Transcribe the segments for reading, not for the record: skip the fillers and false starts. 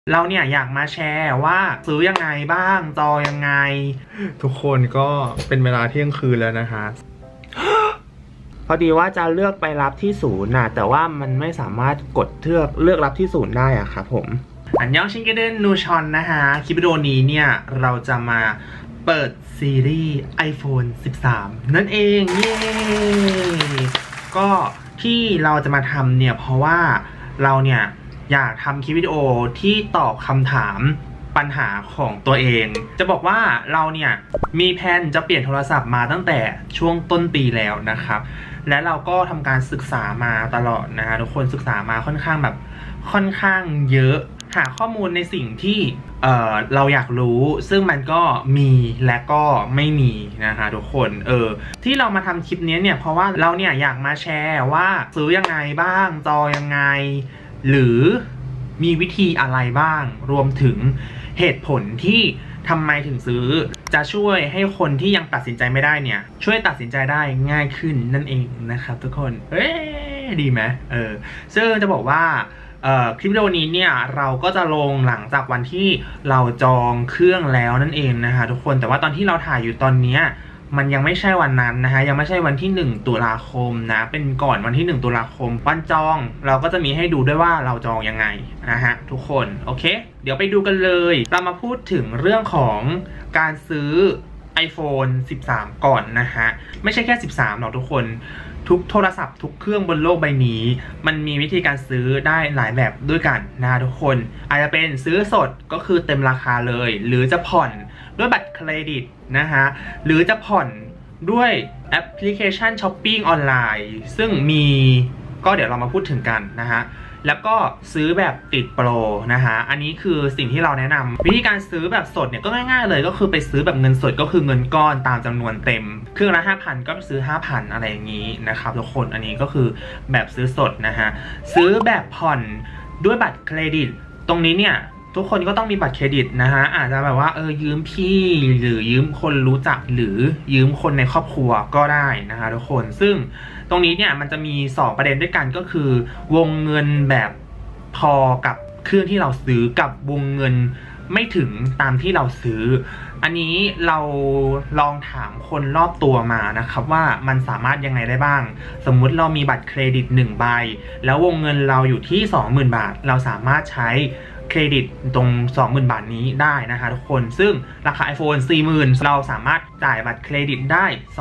เราเนี่ยอยากมาแชร์ว่าซื้อยังไงบ้างจองยังไงทุกคนก็เป็นเวลาเที่ยงคืนแล้วนะคะพอดีว่าจะเลือกไปรับที่ศูนย์นะแต่ว่ามันไม่สามารถกดเลือกรับที่ศูนย์ได้อะครับผมอันยองชิงเกเดนนูชอนนะคะคลิปวิดีโอนี้เนี่ยเราจะมาเปิดซีรีส์ iPhone 13 นั่นเองเย้ก็ที่เราจะมาทำเนี่ยเพราะว่าเราเนี่ยอยากทำคลิปวิดีโอที่ตอบคำถามปัญหาของตัวเองจะบอกว่าเราเนี่ยมีแผนจะเปลี่ยนโทรศัพท์มาตั้งแต่ช่วงต้นปีแล้วนะครับและเราก็ทำการศึกษามาตลอดนะฮะทุกคนศึกษามาค่อนข้างเยอะหาข้อมูลในสิ่งที่เราอยากรู้ซึ่งมันก็มีและก็ไม่มีนะคะทุกคนที่เรามาทำคลิปนี้เนี่ยเพราะว่าเราเนี่ยอยากมาแชร์ว่าซื้อยังไงบ้างจองยังไงหรือมีวิธีอะไรบ้างรวมถึงเหตุผลที่ทำไมถึงซื้อจะช่วยให้คนที่ยังตัดสินใจไม่ได้เนี่ยช่วยตัดสินใจได้ง่ายขึ้นนั่นเองนะครับทุกคนดีไหมซึ่งจะบอกว่าคลิปวิดีโอนี้เนี่ยเราก็จะลงหลังจากวันที่เราจองเครื่องแล้วนั่นเองนะคะทุกคนแต่ว่าตอนที่เราถ่ายอยู่ตอนนี้มันยังไม่ใช่วันนั้นนะฮะยังไม่ใช่วันที่1ตุลาคมนะเป็นก่อนวันที่1ตุลาคมวันจองเราก็จะมีให้ดูด้วยว่าเราจองยังไงนะฮะทุกคนโอเคเดี๋ยวไปดูกันเลยเรามาพูดถึงเรื่องของการซื้อ iPhone 13 ก่อนนะฮะไม่ใช่แค่13หรอกทุกคนทุกโทรศัพท์ทุกเครื่องบนโลกใบนี้มันมีวิธีการซื้อได้หลายแบบด้วยกันนะทุกคนอาจจะเป็นซื้อสดก็คือเต็มราคาเลยหรือจะผ่อนด้วยบัตรเครดิตนะฮะหรือจะผ่อนด้วยแอปพลิเคชันช้อปปิ้งออนไลน์ซึ่งมีก็เดี๋ยวเรามาพูดถึงกันนะฮะแล้วก็ซื้อแบบติดโปรนะฮะอันนี้คือสิ่งที่เราแนะนำวิธีการซื้อแบบสดเนี่ยก็ง่ายๆเลยก็คือไปซื้อแบบเงินสดก็คือเงินก้อนตามจำนวนเต็มเครื่องละ 5,000 ก็ไปซื้อ 5,000 อะไรอย่างนี้นะครับทุกคนอันนี้ก็คือแบบซื้อสดนะฮะซื้อแบบผ่อนด้วยบัตรเครดิตตรงนี้เนี่ยทุกคนก็ต้องมีบัตรเครดิตนะฮะอาจจะแบบว่ายืมพี่หรือยืมคนรู้จักหรือยืมคนในครอบครัวก็ได้นะฮะทุกคนซึ่งตรงนี้เนี่ยมันจะมี2ประเด็นด้วยกันก็คือวงเงินแบบพอกับเครื่องที่เราซื้อกับวงเงินไม่ถึงตามที่เราซื้ออันนี้เราลองถามคนรอบตัวมานะครับว่ามันสามารถยังไงได้บ้างสมมุติเรามีบัตรเครดิต1ใบแล้ววงเงินเราอยู่ที่ 20,000 บาทเราสามารถใช้เครดิตตรง 20,000 บาทนี้ได้นะคะทุกคนซึ่งราคา iPhone 40,000 เราสามารถจ่ายบัตรเครดิตได้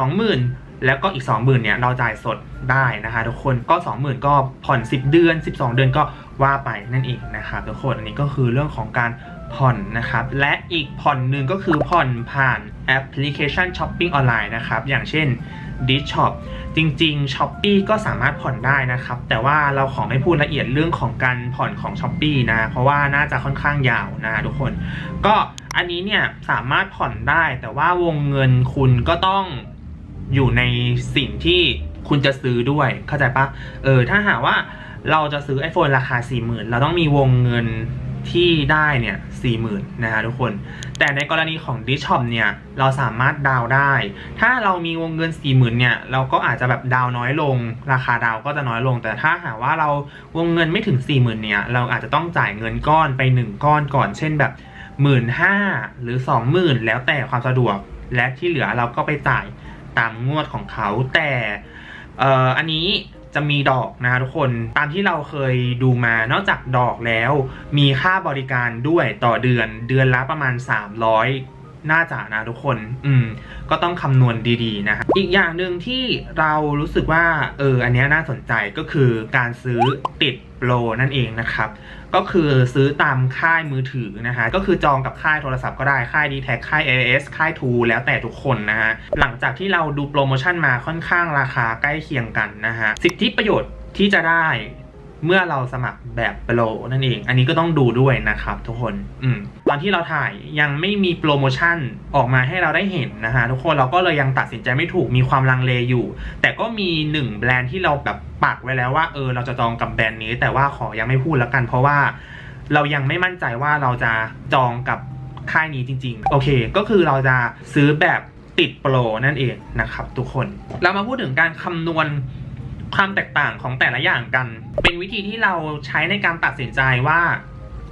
20,000 แล้วก็อีก 20,000 เนี่ยเราจ่ายสดได้นะคะทุกคนก็ 20,000 ก็ผ่อน10 เดือน 12 เดือนก็ว่าไปนั่นเองนะครับทุกคนอันนี้ก็คือเรื่องของการผ่อนนะครับและอีกผ่อนหนึ่งก็คือผ่อนผ่านแอปพลิเคชันช้อปปิ้งออนไลน์นะครับอย่างเช่น Dish Shop จริงๆ Shopee ก็สามารถผ่อนได้นะครับแต่ว่าเราขอไม่พูดละเอียดเรื่องของการผ่อนของ Shopee นะเพราะว่าน่าจะค่อนข้างยาวนะทุกคนก็อันนี้เนี่ยสามารถผ่อนได้แต่ว่าวงเงินคุณก็ต้องอยู่ในสิ่งที่คุณจะซื้อด้วยเข้าใจปะถ้าหากว่าเราจะซื้อ iPhone ราคา 40,000 เราต้องมีวงเงินที่ได้เนี่ย 40,000 นะฮะทุกคนแต่ในกรณีของ Dish Shop เนี่ยเราสามารถดาวได้ถ้าเรามีวงเงิน 40,000 เนี่ยเราก็อาจจะแบบดาวน้อยลงราคาดาวก็จะน้อยลงแต่ถ้าหากว่าเราวงเงินไม่ถึง 40,000 เนี่ยเราอาจจะต้องจ่ายเงินก้อนไป1ก้อนก่อนเช่นแบบ 15,000 หรือ 20,000 แล้วแต่ความสะดวกและที่เหลือเราก็ไปจ่ายตามงวดของเขาแต่อันนี้จะมีดอกนะทุกคนตามที่เราเคยดูมานอกจากดอกแล้วมีค่าบริการด้วยต่อเดือนละประมาณ300น่าจะนะทุกคนก็ต้องคำนวณดีๆนะอีกอย่างหนึ่งที่เรารู้สึกว่าอันนี้น่าสนใจก็คือการซื้อติดโปรนั่นเองนะครับก็คือซื้อตามค่ายมือถือนะฮะก็คือจองกับค่ายโทรศัพท์ก็ได้ค่าย D-Tag ค่าย AIS ค่าย True แล้วแต่ทุกคนนะฮะหลังจากที่เราดูโปรโมชั่นมาค่อนข้างราคาใกล้เคียงกันนะฮะสิทธิประโยชน์ที่จะได้เมื่อเราสมัครแบบโปรนั่นเองอันนี้ก็ต้องดูด้วยนะครับทุกคนตอนที่เราถ่ายยังไม่มีโปรโมชั่นออกมาให้เราได้เห็นนะฮะทุกคนเราก็เลยยังตัดสินใจไม่ถูกมีความลังเลอยู่แต่ก็มี1แบรนด์ที่เราแบบปักไว้แล้วว่าเราจะจองกับแบรนด์นี้แต่ว่าขอยังไม่พูดแล้วกันเพราะว่าเรายังไม่มั่นใจว่าเราจะจองกับค่ายนี้จริงๆโอเคก็คือเราจะซื้อแบบติดโปรนั่นเองนะครับทุกคนเรามาพูดถึงการคำนวณความแตกต่างของแต่ละอย่างกันเป็นวิธีที่เราใช้ในการตัดสินใจว่า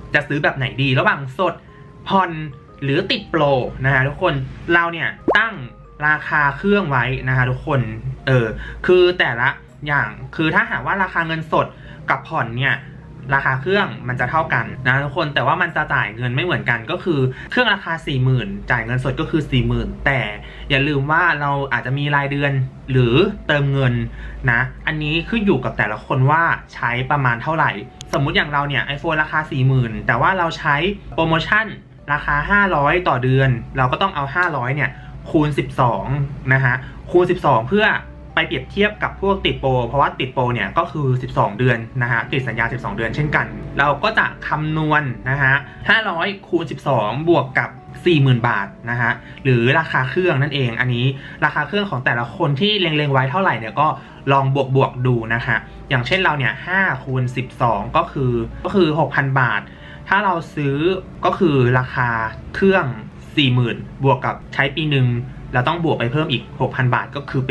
จะซื้อแบบไหนดีระหว่างสดผ่อนหรือติดโปรนะฮะทุกคนเราเนี่ยตั้งราคาเครื่องไว้นะคะทุกคนคือแต่ละอย่างคือถ้าหากว่าราคาเงินสดกับผ่อนเนี่ยราคาเครื่องมันจะเท่ากันนะทุกคนแต่ว่ามันจะจ่ายเงินไม่เหมือนกันก็คือเครื่องราคา 40,000 จ่ายเงินสดก็คือ 40,000 แต่อย่าลืมว่าเราอาจจะมีรายเดือนหรือเติมเงินนะอันนี้ขึ้นอยู่กับแต่ละคนว่าใช้ประมาณเท่าไหร่สมมุติอย่างเราเนี่ย iPhone ราคา 40,000 แต่ว่าเราใช้โปรโมชั่นราคา500ต่อเดือนเราก็ต้องเอา500เนี่ยคูณ12นะฮะคูณ12เพื่อไปเปรียบเทียบกับพวกติดโปรเพราะว่าติดโปรเนี่ยก็คือ12เดือนนะฮะติดสัญญา12เดือนเช่นกันเราก็จะคำนวณนะฮะ500คูณ12บวกกับ 40,000 บาทนะฮะหรือราคาเครื่องนั่นเองอันนี้ราคาเครื่องของแต่ละคนที่เล็งๆไว้เท่าไหร่เนี่ยก็ลองบวกดูนะคะอย่างเช่นเราเนี่ย5คูณ12ก็คือ 6,000 บาทถ้าเราซื้อก็คือราคาเครื่อง 40,000 บวกกับใช้ปีหนึ่งเราต้องบวกไปเพิ่มอีก 6,000 บาทก็คือเป็น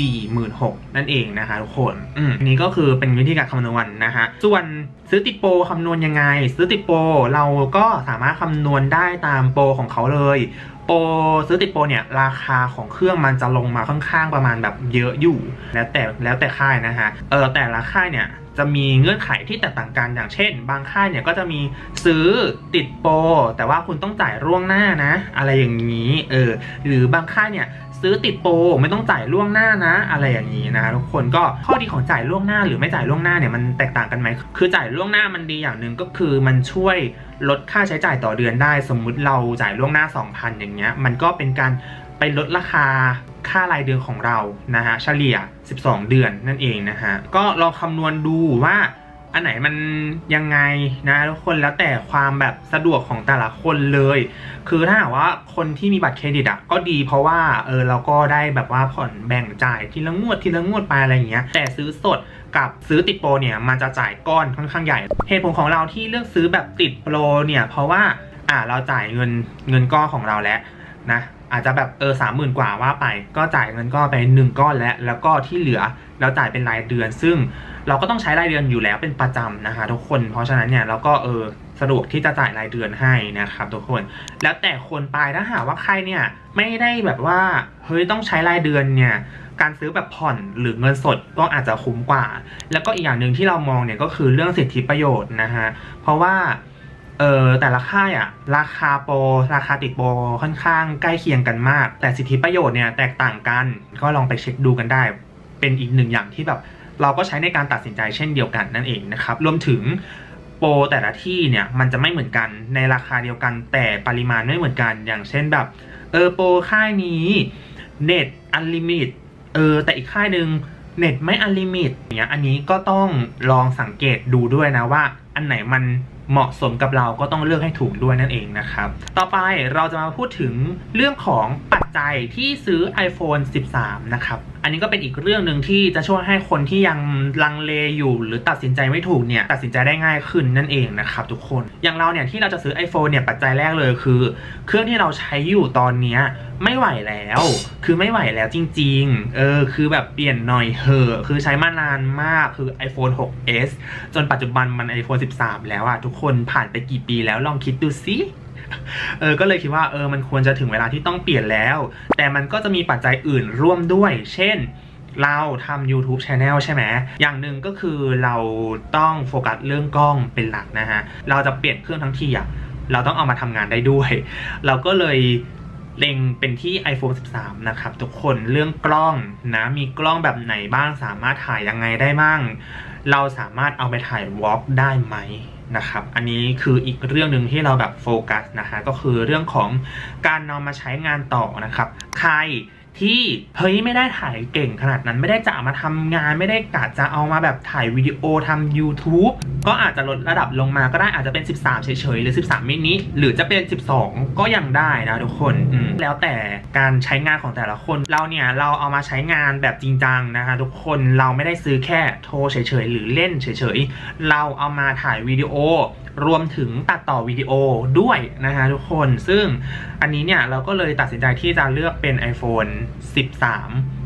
46,000 นั่นเองนะคะทุกคนอันนี้ก็คือเป็นวิธีการคำนวณนะฮะส่วนซื้อติดโปรคำนวณยังไงซื้อติดโปรเราก็สามารถคำนวณได้ตามโปรของเขาเลยโปรซื้อติดโปรเนี่ยราคาของเครื่องมันจะลงมาค่อนข้างประมาณแบบเยอะอยู่แล้วแต่ค่ายนะฮะแต่ละค่ายเนี่ยจะมีเงื่อนไขที่แตกต่างกันอย่างเช่นบางค่ายเนี่ยก็จะมีซื้อติดโปรแต่ว่าคุณต้องจ่ายล่วงหน้านะอะไรอย่างนี้หรือบางค่ายเนี่ยซื้อติดโปรไม่ต้องจ่ายล่วงหน้านะอะไรอย่างนี้นะทุกคนก็ข้อดีของจ่ายล่วงหน้าหรือไม่จ่ายล่วงหน้าเนี่ยมันแตกต่างกันไหมคือจ่ายล่วงหน้ามันดีอย่างหนึ่งก็คือมันช่วยลดค่าใช้จ่ายต่อเดือนได้สมมุติเราจ่ายล่วงหน้า 2,000 อย่างเงี้ยมันก็เป็นการไปลดราคาค่ารายเดือนของเรานะฮะเฉลี่ย12เดือนนั่นเองนะฮะก็ลองคำนวณดูว่าอันไหนมันยังไงนะทุกคนแล้วแต่ความแบบสะดวกของแต่ละคนเลยคือถ้าหากว่าคนที่มีบัตรเครดิตอ่ะก็ดีเพราะว่าเราก็ได้แบบว่าผ่อนแบ่งจ่ายทีละงวดไปอะไรอย่างเงี้ยแต่ซื้อสดกับซื้อติดโปรเนี่ยมันจะจ่ายก้อนค่อนข้างใหญ่เหตุผลของเราที่เลือกซื้อแบบติดโปรเนี่ยเพราะว่าเราจ่ายเงินก้อนของเราแล้วนะอาจจะแบบ30,000 กว่าว่าไปก็จ่ายเงินก้อนไป1ก้อนแล้วก็ที่เหลือเราจ่ายเป็นรายเดือนซึ่งเราก็ต้องใช้รายเดือนอยู่แล้วเป็นประจำนะคะทุกคนเพราะฉะนั้นเนี่ยเราก็สะดวกที่จะจ่ายรายเดือนให้นะครับทุกคนแล้วแต่คนไปถ้าหากว่าใครเนี่ยไม่ได้แบบว่าเฮ้ยต้องใช้รายเดือนเนี่ยการซื้อแบบผ่อนหรือเงินสดก็อาจจะคุ้มกว่าแล้วก็อีกอย่างหนึ่งที่เรามองเนี่ยก็คือเรื่องสิทธิประโยชน์นะฮะเพราะว่าแต่ละค่ายราคาโปรราคาติดโปรค่อนข้างใกล้เคียงกันมากแต่สิทธิประโยชน์เนี่ยแตกต่างกันก็ลองไปเช็คดูกันได้เป็นอีกหนึ่งอย่างที่แบบเราก็ใช้ในการตัดสินใจเช่นเดียวกันนั่นเองนะครับรวมถึงโปรแต่ละที่เนี่ยมันจะไม่เหมือนกันในราคาเดียวกันแต่ปริมาณไม่เหมือนกันอย่างเช่นแบบโปรค่ายนี้เน็ตอันลิมิตแต่อีกค่ายหนึ่งเน็ตไม่อันลิมิตเนี่ยอันนี้ก็ต้องลองสังเกตดูด้วยนะว่าอันไหนมันเหมาะสมกับเราก็ต้องเลือกให้ถูกด้วยนั่นเองนะครับต่อไปเราจะมาพูดถึงเรื่องของปัจจัยที่ซื้อ iPhone 13 นะครับอันนี้ก็เป็นอีกเรื่องหนึ่งที่จะช่วยให้คนที่ยังลังเลอยู่หรือตัดสินใจไม่ถูกเนี่ยตัดสินใจได้ง่ายขึ้นนั่นเองนะครับทุกคนอย่างเราเนี่ยที่เราจะซื้อ iPhone เนี่ยปัจจัยแรกเลยคือเครื่องที่เราใช้อยู่ตอนนี้ไม่ไหวแล้วคือไม่ไหวแล้วจริงๆคือแบบเปลี่ยนหน่อยเถอะคือใช้มานานมากคือ iPhone 6s จนปัจจุบันมัน iPhone 13 แล้วทุกคนผ่านไปกี่ปีแล้วลองคิดดูสิก็เลยคิดว่ามันควรจะถึงเวลาที่ต้องเปลี่ยนแล้วแต่มันก็จะมีปัจจัยอื่นร่วมด้วยเช่นเราทำ YouTube Channel ใช่ไหมอย่างหนึ่งก็คือเราต้องโฟกัสเรื่องกล้องเป็นหลักนะฮะเราจะเปลี่ยนเครื่องทั้งทีเราต้องเอามาทำงานได้ด้วยเราก็เลยเล็งเป็นที่ iPhone 13 นะครับทุกคนเรื่องกล้องนะมีกล้องแบบไหนบ้างสามารถถ่ายยังไงได้บ้างเราสามารถเอาไปถ่ายวอล์กได้ไหมนะครับอันนี้คืออีกเรื่องหนึ่งที่เราแบบโฟกัสนะคะก็คือเรื่องของการนำมาใช้งานต่อนะครับใครที่เฮ้ยไม่ได้ถ่ายเก่งขนาดนั้นไม่ได้จะมาทำงานไม่ได้กะจะเอามาแบบถ่ายวิดีโอทำ YouTube ก็อาจจะลดระดับลงมาก็ได้อาจจะเป็น13เฉยๆหรือ13มินิหรือจะเป็น12ก็ยังได้นะทุกคนแล้วแต่การใช้งานของแต่ละคนเราเนี่ยเราเอามาใช้งานแบบจริงจังนะคะทุกคนเราไม่ได้ซื้อแค่โทรเฉยๆหรือเล่นเฉยๆเราเอามาถ่ายวิดีโอรวมถึงตัดต่อวิดีโอด้วยนะคะทุกคนซึ่งอันนี้เนี่ยเราก็เลยตัดสินใจที่จะเลือกเป็น iPhone 13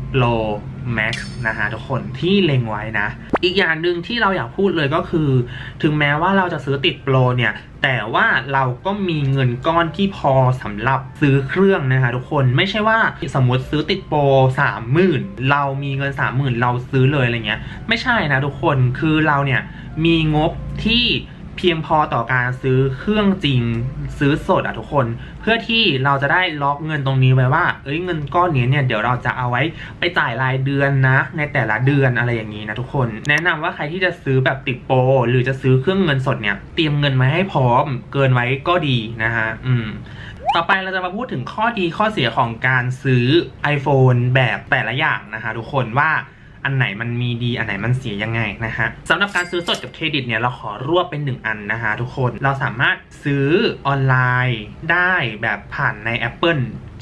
Pro Max นะฮะทุกคนที่เล็งไว้นะอีกอย่างหนึ่งที่เราอยากพูดเลยก็คือถึงแม้ว่าเราจะซื้อติดโปรเนี่ยแต่ว่าเราก็มีเงินก้อนที่พอสำหรับซื้อเครื่องนะคะทุกคนไม่ใช่ว่าสมมติซื้อติดโปร30,000เรามีเงิน30,000เราซื้อเลยอะไรเงี้ยไม่ใช่นะทุกคนคือเราเนี่ยมีงบที่เพียงพอต่อการซื้อเครื่องจริงซื้อสดทุกคนเพื่อที่เราจะได้ล็อกเงินตรงนี้ไว้ว่าเงินก้อนนี้เนี่ยเดี๋ยวเราจะเอาไว้ไปจ่ายรายเดือนนะในแต่ละเดือนอะไรอย่างนี้นะทุกคนแนะนำว่าใครที่จะซื้อแบบติดโปรหรือจะซื้อเครื่องเงินสดเนี่ยเตรียมเงินมาให้พร้อมเกินไว้ก็ดีนะฮะต่อไปเราจะมาพูดถึงข้อดีข้อเสียของการซื้อ iPhone แบบแต่ละอย่างนะคะทุกคนว่าอันไหนมันมีดีอันไหนมันเสียยังไงนะฮะสำหรับการซื้อสดกับเครดิตเนี่ยเราขอรวบเป็น1อันนะฮะทุกคนเราสามารถซื้อออนไลน์ได้แบบผ่านใน Apple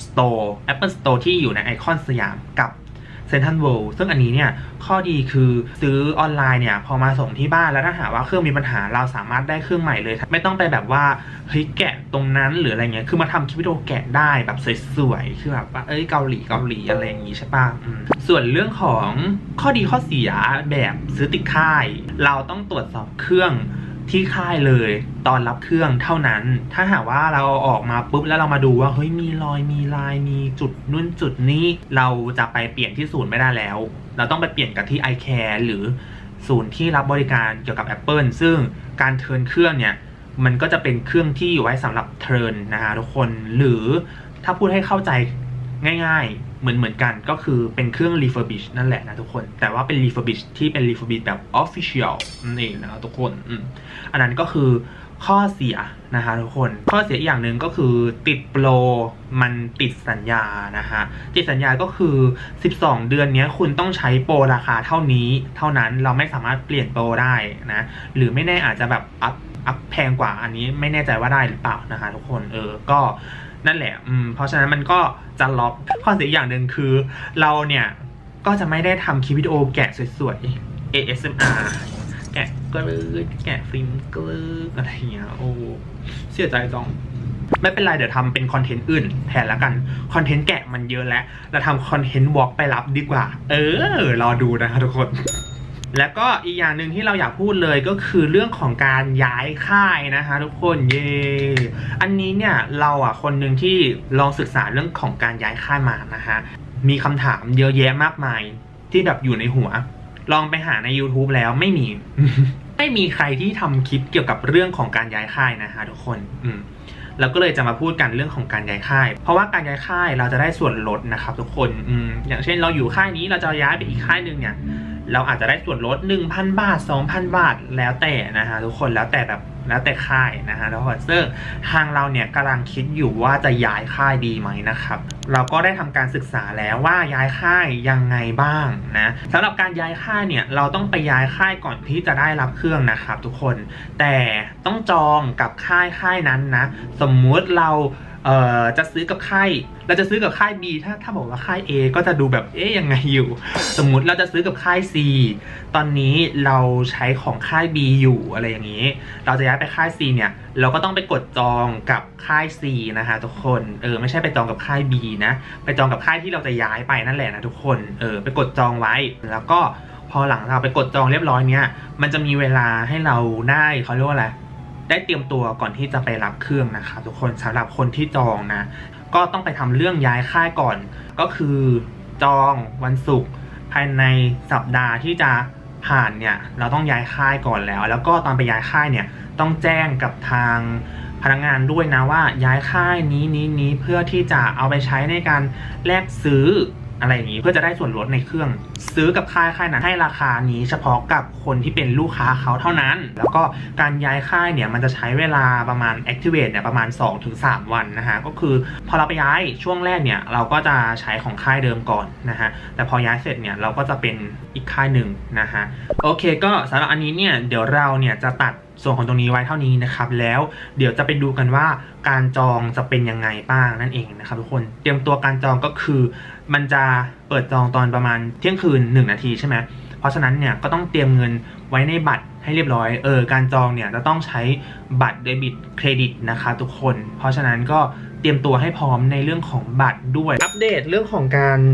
Store ที่อยู่ในไอคอนสยามกับเซ็นทรัลเวิลด์ซึ่งอันนี้เนี่ยข้อดีคือซื้อออนไลน์เนี่ยพอมาส่งที่บ้านแล้วถ้าหากว่าเครื่องมีปัญหาเราสามารถได้เครื่องใหม่เลยไม่ต้องไปแบบว่าเฮ้ยแกะตรงนั้นหรืออะไรเงี้ยคือมาทำคลิปวิดีโอแกะได้แบบสวยๆคือแบบว่าเกาหลีอะไรอย่างงี้ใช่ป่ะส่วนเรื่องของข้อดีข้อเสียแบบซื้อติดค่ายเราต้องตรวจสอบเครื่องที่ค่ายเลยตอนรับเครื่องเท่านั้นถ้าหากว่าเราออกมาปุ๊บแล้วเรามาดูว่าเฮ้ยมีรอยมีลายมีจุดนู่นจุดนี้เราจะไปเปลี่ยนที่ศูนย์ไม่ได้แล้วเราต้องไปเปลี่ยนกับที่ iCare หรือศูนย์ที่รับบริการเกี่ยวกับ Apple ซึ่งการเทิร์นเครื่องเนี่ยมันก็จะเป็นเครื่องที่ไว้สำหรับเทิร์นนะฮะทุกคนหรือถ้าพูดให้เข้าใจง่ายๆเหมือนกันก็คือเป็นเครื่อง refurbish นั่นแหละนะทุกคนแต่ว่าเป็น refurbish ที่เป็น refurbish แบบ official นั่นเองนะทุกคนอันนั้นก็คือข้อเสียนะคะทุกคนข้อเสียอีกอย่างหนึ่งก็คือติดโปรมันติดสัญญานะคะติดสัญญาก็คือ12เดือนนี้คุณต้องใช้โปรราคาเท่านี้เท่านั้นเราไม่สามารถเปลี่ยนโปรได้นะหรือไม่แน่อาจจะแบบอัพแพงกว่าอันนี้ไม่แน่ใจว่าได้หรือเปล่านะคะทุกคนก็นั่นแหละเพราะฉะนั้นมันก็จะล็อกข้อเสียอย่างหนึ่งคือเราเนี่ยก็จะไม่ได้ทำคลิปวิดีโอแกะสวยๆ ASMR แกะกลืดแกะฟิล์มกลืดอะไรอย่างเงี้ยโอ้เสียใจจังไม่เป็นไรเดี๋ยวทำเป็นคอนเทนต์อื่นแทนแล้วกันคอนเทนต์แกะมันเยอะแล้วเราทำคอนเทนต์วอล์กไปรับดีกว่ารอดูนะคะทุกคนแล้วก็อีกอย่างหนึ่งที่เราอยากพูดเลยก็คือเรื่องของการย้ายค่ายนะคะทุกคนอันนี้เนี่ยเราคนหนึ่งที่ลองศึกษาเรื่องของการย้ายค่ายมานะคะมีคำถามเยอะแยะมากมายที่แบบอยู่ในหัวลองไปหาใน YouTube แล้วไม่มี ไม่มีใครที่ทำคลิปเกี่ยวกับเรื่องของการย้ายค่ายนะคะทุกคนเราก็เลยจะมาพูดกันเรื่องของการย้ายค่ายเพราะว่าการย้ายค่ายเราจะได้ส่วนลดนะครับทุกคนอย่างเช่นเราอยู่ค่ายนี้เราจะย้ายไปอีกค่ายหนึ่งเนี่ยเราอาจจะได้ส่วนลด 1,000 บาท 2,000 บาทแล้วแต่นะฮะทุกคนแล้วแต่ค่ายนะฮะแล้วซึ่งทางเราเนี่ยกำลังคิดอยู่ว่าจะย้ายค่ายดีไหมนะครับเราก็ได้ทำการศึกษาแล้วว่าย้ายค่ายยังไงบ้างนะสำหรับการย้ายค่ายเนี่ยเราต้องไปย้ายค่ายก่อนที่จะได้รับเครื่องนะครับทุกคนแต่ต้องจองกับค่ายนั้นนะสมมุติเราจะซื้อกับค่ายเราจะซื้อกับค่าย B ถ้าบอกว่าค่าย A ก็จะดูแบบยังไงอยู่สมมุติเราจะซื้อกับค่าย C ตอนนี้เราใช้ของค่าย B อยู่อะไรอย่างนี้เราจะย้ายไปค่าย C เนี่ยเราก็ต้องไปกดจองกับค่าย C นะคะทุกคนไม่ใช่ไปจองกับค่าย B นะไปจองกับค่ายที่เราจะย้ายไปนั่นแหละนะทุกคนไปกดจองไว้แล้วก็พอหลังเราไปกดจองเรียบร้อยเนี่ยมันจะมีเวลาให้เราได้เขาเรียกว่าอะไรได้เตรียมตัวก่อนที่จะไปรับเครื่องนะคะทุกคนสำหรับคนที่จองนะก็ต้องไปทำเรื่องย้ายค่ายก่อนก็คือจองวันศุกร์ภายในสัปดาห์ที่จะผ่านเนี่ยเราต้องย้ายค่ายก่อนแล้วก็ตอนไปย้ายค่ายเนี่ยต้องแจ้งกับทางพนักงานด้วยนะว่าย้ายค่ายนี้เพื่อที่จะเอาไปใช้ในการแลกซื้ออะไรอย่างนี้เพื่อจะได้ส่วนลดในเครื่องซื้อกับค่ายนั้นให้ราคานี้เฉพาะกับคนที่เป็นลูกค้าเขาเท่านั้นแล้วก็การย้ายค่ายเนี่ยมันจะใช้เวลาประมาณ activate เนี่ยประมาณ 2-3 วันนะฮะก็คือพอเราไปย้ายช่วงแรกเนี่ยเราก็จะใช้ของค่ายเดิมก่อนนะฮะแต่พอย้ายเสร็จเนี่ยเราก็จะเป็นอีกค่ายหนึ่งนะฮะโอเคก็สำหรับอันนี้เนี่ยเดี๋ยวเราเนี่ยจะตัดส่วนของตรงนี้ไว้เท่านี้นะครับแล้วเดี๋ยวจะไปดูกันว่าการจองจะเป็นยังไงบ้างนั่นเองนะครับทุกคนเตรียมตัวการจองก็คือมันจะเปิดจองตอนประมาณเที่ยงคืน1 นาทีใช่ไหมเพราะฉะนั้นเนี่ยก็ต้องเตรียมเงินไว้ในบัตรให้เรียบร้อยการจองเนี่ยจะต้องใช้บัตรเดบิตเครดิตนะคะทุกคนเพราะฉะนั้นก็เตรียมตัวให้พร้อมในเรื่องของบัตรด้วยอัปเดตเรื่องของการ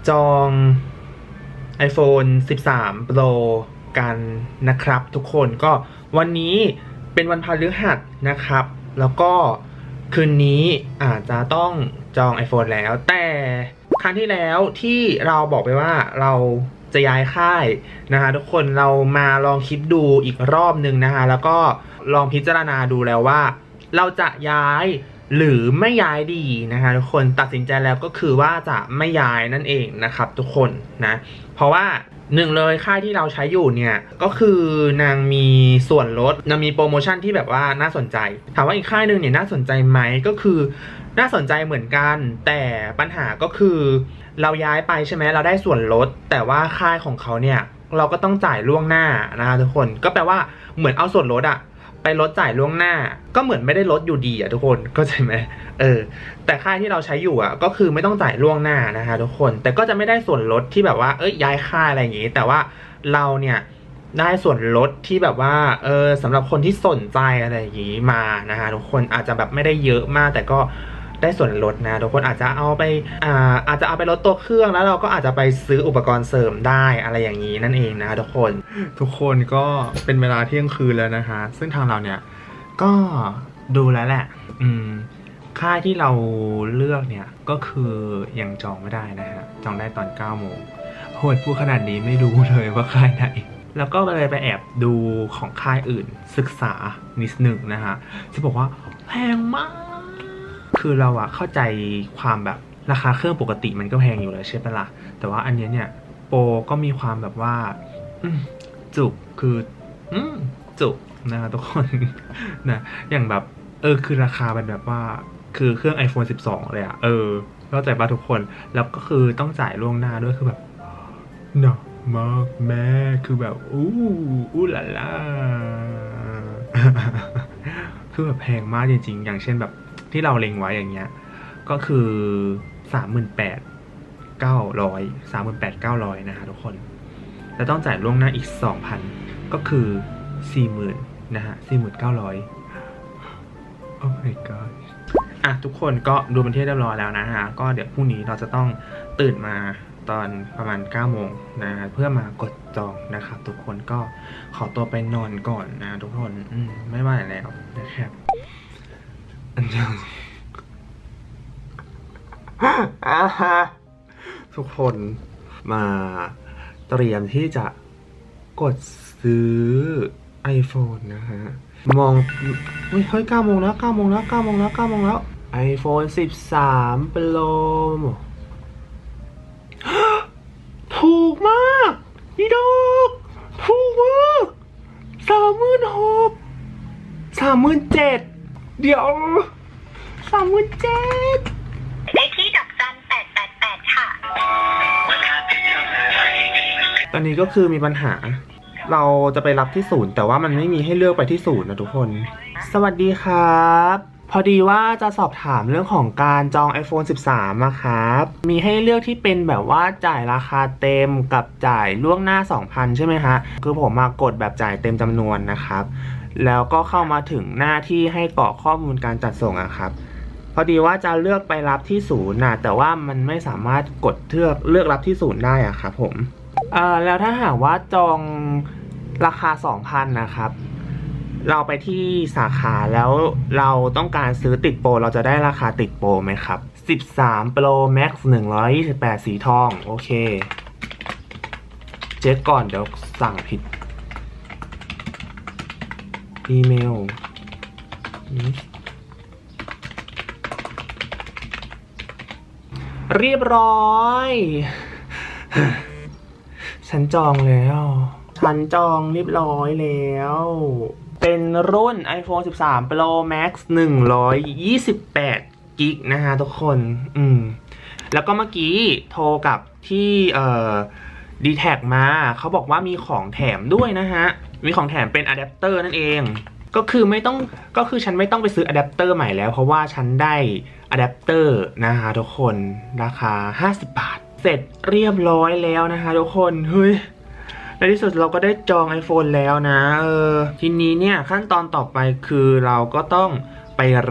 จอง iPhone 13 Pro กันนะครับทุกคนก็วันนี้เป็นวันพฤหัสนะครับ แล้วก็คืนนี้อาจจะต้องจอง iPhone แล้วแต่ครั้งที่แล้วที่เราบอกไปว่าเราจะย้ายค่ายนะคะทุกคนเรามาลองคิดดูอีกรอบหนึ่งนะคะแล้วก็ลองพิจารณาดูแล้วว่าเราจะย้ายหรือไม่ย้ายดีนะคะทุกคนตัดสินใจแล้วก็คือว่าจะไม่ย้ายนั่นเองนะครับทุกคนนะเพราะว่าหนึ่งเลยค่ายที่เราใช้อยู่เนี่ยก็คือนางมีส่วนลดนางมีโปรโมชั่นที่แบบว่าน่าสนใจถามว่าอีกค่ายหนึ่งเนี่ยน่าสนใจไหมก็คือน่าสนใจเหมือนกันแต่ปัญหาก็คือเราย้ายไปใช่ไหมเราได้ส่วนลดแต่ว่าค่ายของเขาเนี่ยเราก็ต้องจ่ายล่วงหน้านะคะทุกคนก็แปลว่าเหมือนเอาส่วนลดอะไปลดจ่ายล่วงหน้าก็เหมือนไม่ได้ลดอยู่ดีอะทุกคนก็ใช่ไหมแต่ค่ายที่เราใช้อยู่อะก็คือไม่ต้องจ่ายล่วงหน้านะคะทุกคนแต่ก็จะไม่ได้ส่วนลดที่แบบว่าย้ายค่ายอะไรอย่างงี้แต่ว่าเราเนี่ยได้ส่วนลดที่แบบว่าสำหรับคนที่สนใจอะไรอย่างงี้มานะคะทุกคนอาจจะแบบไม่ได้เยอะมากแต่ก็ได้ส่วนลดนะทุกคนอาจจะเอาไปลดตัวเครื่องแล้วเราก็อาจจะไปซื้ออุปกรณ์เสริมได้อะไรอย่างนี้นั่นเองนะทุกคนก็เป็นเวลาเที่ยงคืนแล้วนะคะซึ่งทางเราเนี่ยก็ดูแล้วแหละค่ายที่เราเลือกเนี่ยก็คือยังจองไม่ได้นะฮะจองได้ตอน 9 โมงโหดพูดขนาดนี้ไม่รู้เลยว่าค่ายไหนแล้วก็เลยไปแอบดูของค่ายอื่นศึกษานิดหนึ่งนะฮะจะบอกว่าแพงมากคือเราอะเข้าใจความแบบราคาเครื่องปกติมันก็แพงอยู่แล้วใช่ปะล่ะแต่ว่าอันนี้เนี่ยโปรก็มีความแบบว่าจุกคือจุกนะทุกคนนะอย่างแบบคือราคาเป็นแบบว่าคือเครื่อง iPhone 12 เลยอะเข้าใจป่ะทุกคนแล้วก็คือต้องจ่ายล่วงหน้าด้วยคือแบบหนักมากแม่คือแบบอู้ล่าคือแบบแพงมากจริงๆอย่างเช่นแบบที่เราเล็งไว้อย่างเงี้ยก็คือ 38,900 นะคะทุกคนแล้วต้องจ่ายล่วงหน้าอีก 2,000 ก็คือ 40,000 นะฮะ 4,900 โอ้ my god ทุกคนก็ดูเป็นที่เรียบร้อยแล้วนะฮะก็เดี๋ยวพรุ่งนี้เราจะต้องตื่นมาตอนประมาณ 9 โมงนะเพื่อมากดจองนะครับทุกคนก็ขอตัวไปนอนก่อนนะทุกคนไม่ไหวแล้วนะครับทุกคนมาเตรียมที่จะกดซื้อ iPhone นะฮะมองเฮ้ย 9 โมงแล้ว 9 โมงแล้ว 9 โมงแล้ว 9 โมงแล้ว iPhone 13 Pro ถูกมากอีดอกถูกมาก 36,000 37,000เดี๋ยว37,000 ได้ที่ดอกจัน888ค่ะตอนนี้ก็คือมีปัญหาเราจะไปรับที่ศูนย์แต่ว่ามันไม่มีให้เลือกไปที่ศูนย์นะทุกคนสวัสดีครับพอดีว่าจะสอบถามเรื่องของการจอง iPhone 13 นะครับมีให้เลือกที่เป็นแบบว่าจ่ายราคาเต็มกับจ่ายล่วงหน้า 2,000 ใช่ไหมฮะคือผมมากดแบบจ่ายเต็มจำนวนนะครับแล้วก็เข้ามาถึงหน้าที่ให้กรอกข้อมูลการจัดส่งอะครับพอดีว่าจะเลือกไปรับที่ศูนย์นะแต่ว่ามันไม่สามารถกดเลือกรับที่ศูนย์ได้อะครับผมแล้วถ้าหากว่าจองราคา 2,000 นะครับเราไปที่สาขาแล้วเราต้องการซื้อติดโปรเราจะได้ราคาติดโปรไหมครับ13 Pro Max 128 สีทองโอเคเช็คก่อนเดี๋ยวสั่งผิดอีเมลเรียบร้อยฉันจองแล้วเรียบร้อยแล้วเป็นรุ่น iPhone 13 Pro Max 128 กิกนะฮะทุกคนแล้วก็เมื่อกี้โทรกับที่D-Tag มาเขาบอกว่ามีของแถมด้วยนะฮะมีของแถมเป็นอะแดปเตอร์นั่นเองก็คือฉันไม่ต้องไปซื้ออะแดปเตอร์ใหม่แล้วเพราะว่าฉันได้อะแดปเตอร์นะฮะทุกคนราคา50 บาทเสร็จเรียบร้อยแล้วนะฮะทุกคนเฮ้ยในที่สุดเราก็ได้จอง iPhone แล้วนะทีนี้เนี่ยขั้นตอนต่อไปคือเราก็ต้องไปรับ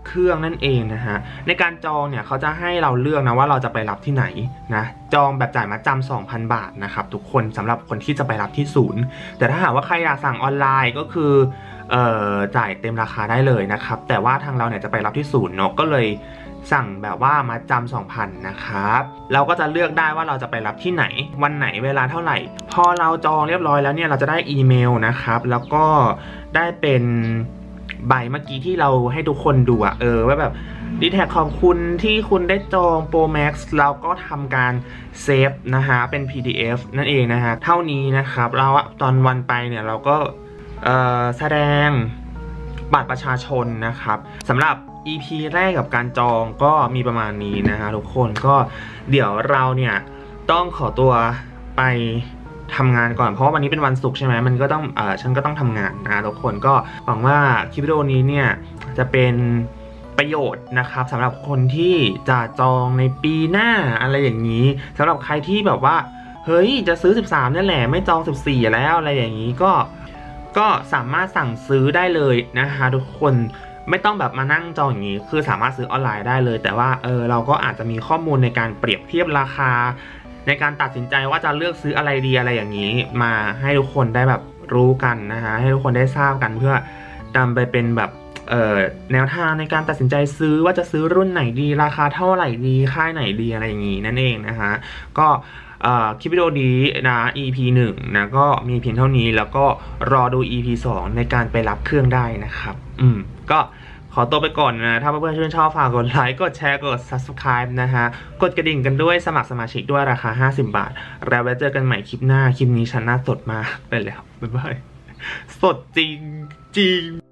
เครื่องนั่นเองนะฮะในการจองเนี่ยเขาจะให้เราเลือกนะว่าเราจะไปรับที่ไหนนะจองแบบจ่ายมาจำ 2,000 บาทนะครับทุกคนสำหรับคนที่จะไปรับที่ศูนย์แต่ถ้าหากว่าใครอยากสั่งออนไลน์ก็คือจ่ายเต็มราคาได้เลยนะครับแต่ว่าทางเราเนี่ยจะไปรับที่ศูนย์เนาะก็เลยสั่งแบบว่ามาจำ 2,000 นะครับเราก็จะเลือกได้ว่าเราจะไปรับที่ไหนวันไหนเวลาเท่าไหร่พอเราจองเรียบร้อยแล้วเนี่ยเราจะได้อีเมลนะครับแล้วก็ได้เป็นใบเมื่อกี้ที่เราให้ทุกคนดูว่าแบบดีแท็กขอบคุณที่คุณได้จอง Pro Max เราก็ทำการเซฟนะฮะเป็น PDF นั่นเองนะฮะเท่านี้นะครับเราตอนวันไปเนี่ยเราก็แสดงบัตรประชาชนนะครับสำหรับ EP แรกกับการจองก็มีประมาณนี้นะฮะทุกคนก็เดี๋ยวเราเนี่ยต้องขอตัวไปทำงานก่อนเพราะว่าวันนี้เป็นวันศุกร์ใช่ไหมมันก็ต้องฉันก็ต้องทำงานนะทุกคนก็หวังว่าคลิปวิดีโอนี้เนี่ยจะเป็นประโยชน์นะครับสำหรับคนที่จะจองในปีหน้าอะไรอย่างนี้สำหรับใครที่แบบว่าเฮ้ยจะซื้อ13นี่แหละไม่จอง14แล้วอะไรอย่างนี้ก็สามารถสั่งซื้อได้เลยนะคะทุกคนไม่ต้องแบบมานั่งจองอย่างนี้คือสามารถซื้อออนไลน์ได้เลยแต่ว่าเราก็อาจจะมีข้อมูลในการเปรียบเทียบราคาในการตัดสินใจว่าจะเลือกซื้ออะไรดีอะไรอย่างนี้มาให้ทุกคนได้แบบรู้กันนะฮะให้ทุกคนได้ทราบกันเพื่อนำไปเป็นแบบแนวทางในการตัดสินใจซื้อว่าจะซื้อรุ่นไหนดีราคาเท่าไหร่ดีค่ายไหนดีอะไรอย่างนี้นั่นเองนะฮะก็คลิปวิดีโอนี้นะ EP 1นะก็มีเพียงเท่านี้แล้วก็รอดู EP 2ในการไปรับเครื่องได้นะครับก็ขอตัวไปก่อนนะถ้าเพื่อนๆชื่นชอบฝากกดไลค์กดแชร์กด Subscribe นะฮะกดกระดิ่งกันด้วยสมัครสมาชิกด้วยราคา50 บาทแล้วไว้เจอกันใหม่คลิปหน้าคลิปนี้ฉันน่าสดมากไปแล้วบ๊ายบายสดจริง